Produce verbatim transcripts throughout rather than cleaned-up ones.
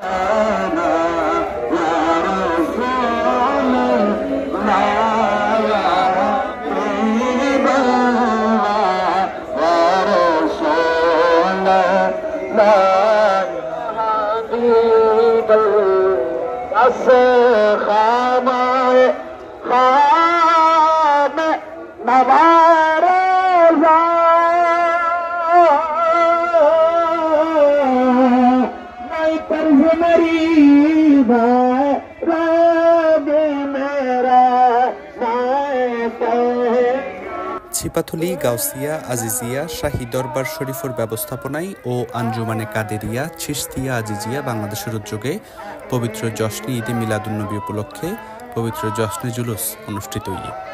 ছিপাথলি গাউসিয়া আজিজিয়া শাহী দরবার শরীফের ব্যবস্থাপনায় ও আঞ্জুমানে কাদেরিয়া চিশতিয়া আজিজিয়া বাংলাদেশের উদ্যোগে পবিত্র জশ্নে ঈদে মিলাদুন্নবী উপলক্ষে পবিত্র জশ্নে জুলুস অনুষ্ঠিত।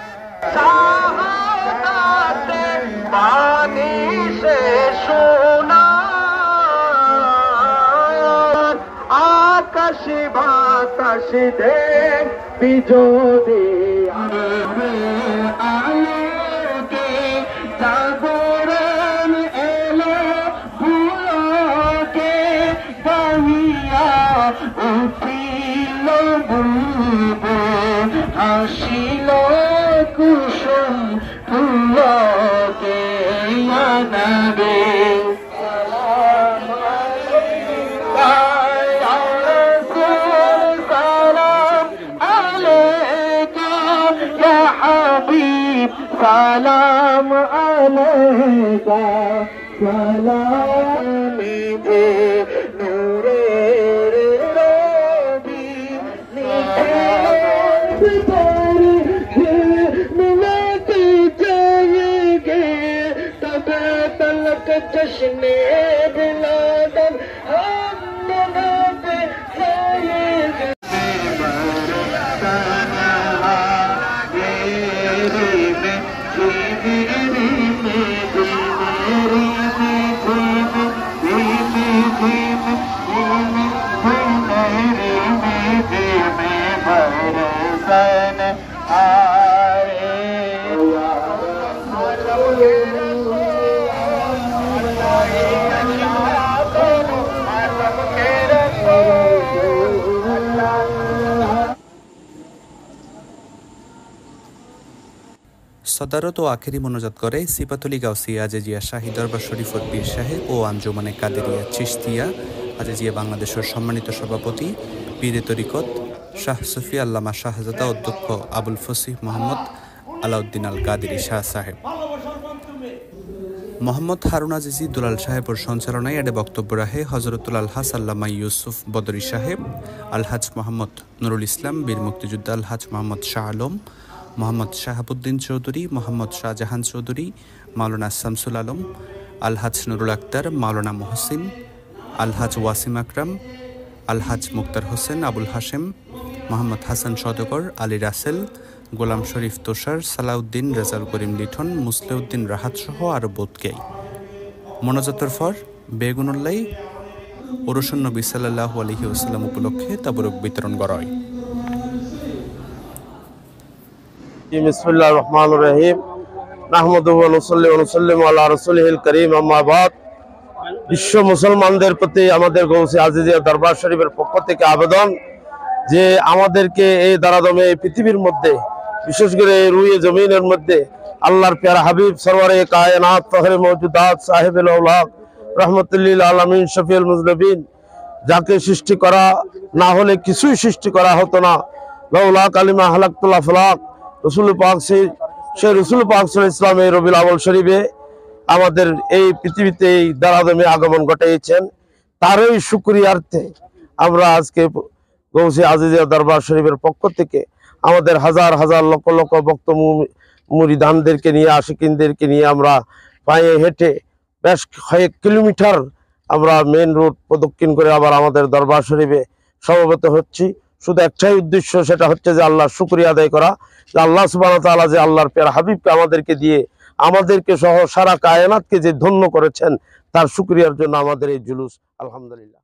আকাশে বাতাসে দেখ বিজোদে আলোকে জাগরণ এলো ভুলোকে বহিয়া উঠিল বুলবুল হাসিল কুসুম ফুলকে আনাবে সালাম আলাইকা সালাম দে নূরের রবি নিখার মিলাতে চাইগে তবে তলক জশ্নে বিলাদত हम मनाते चाहेंगे। সদারত ও আখেরি মোনাজাত করে ছিপাথলি গাউসিয়া আজিজিয়া শাহী দরবার শরীফের পীর সাহেব ও আঞ্জুমানে কাদেরিয়া চিশতিয়া আজিজিয়া বাংলাদেশের সম্মানিত সভাপতি পীরে তরিকত শাহ সুফি আল্লামা শাহজাদা অধ্যক্ষ আবুল ফসিহ মোহাম্মদ আলাউদ্দিন আল কাদেরি শাহ সাহেব মোহাম্মদ হারুন আজিজি দুলাল সাহেবের সঞ্চালনায় এডে বক্তব্য রাখে হজরতুল আলহাজ আল্লামা ইউসুফ বদরি সাহেব আলহাজ মোহাম্মদ নুরুল ইসলাম বীর মুক্তিযোদ্ধা আলহাজ মোহাম্মদ শাহ আলম মোহাম্মদ শাহাবুদ্দিন চৌধুরী মোহাম্মদ শাহজাহান চৌধুরী মাওলানা শামসুল আলম আলহাজ নুরুল আক্তার মাওলানা মোহসিন আলহাজ ওয়াসিম আকরাম আলহাজ মুক্তার হোসেন আবুল হাশেম মোহাম্মদ হাসান সদকর আলী রাসেল গোলাম শরীফ তোষার সালাউদ্দিন রেজাল করিম লিঠন মুসলেউদ্দিন রাহাত সহ আরো বোধকেই মোনাজাতের পর বেগুনুল্লাই ওরসুন নবী সাল্লাল্লাহু আলাইহি ওয়াসাল্লাম উপলক্ষে তাবরুক বিতরণ করা হয়। বিসমিল্লাহির রহমানির রহিম নাহমাদুহু ওয়া নুসাল্লি ওয়া নুসাল্লিমু আলা রাসূলিল কারীম আম্মা বাদ। বিশ্ব মুসলমানদের প্রতি আমাদের গৌসে আজিজিয়া দরবার শরীফের পক্ষ থেকে আবেদন যে আমাদেরকে এই দারাদমে এই পৃথিবীর মধ্যে বিশেষ করে এই রুয়ে জমিনের মধ্যে আল্লাহর প্যারা হাবিব সরওয়ারে কায়নাত ফখরে মওজুদাত সাহেবুল আওলাদ রাহমাতুল লিল আলামিন শফিউল মুজনবিন যাকে সৃষ্টি করা না হলে কিছুই সৃষ্টি করা হতো না। লাউলা কালিমা হালাকতুল আফলাক রসুল পাক সেই রসুল পাক সাল্লাল্লাহু আলাইহি ওয়াসাল্লাম এই রবিউল আউয়াল শরীফে আমাদের এই পৃথিবীতে এই দারাদমে আগমন ঘটিয়েছেন। তারই শুকরিয়ার্থে আমরা আজকে গৌসে আজিজিয়া দরবার শরীফের পক্ষ থেকে আমাদের হাজার হাজার লক্ষ লক্ষ ভক্ত মুরিদানদেরকে নিয়ে আশিকিনদেরকে নিয়ে আমরা পায়ে হেঁটে বেশ কয়েক কিলোমিটার আমরা মেন রোড প্রদক্ষিণ করে আবার আমাদের দরবার শরীফে সমবেত হচ্ছি। শুধু একটাই উদ্দেশ্য, সেটা হচ্ছে যে আল্লাহর শুকরিয়া আদায় করা, যে আল্লাহ সুবহানাহু ওয়া তাআলা যে আল্লাহর প্যারা হাবিবকে আমাদেরকে দিয়ে আমাদেরকে সহ সারা কায়নাতকে যে ধন্য করেছেন তার শুকরিয়ার জন্য আমাদের এই জুলুস। আলহামদুলিল্লাহ।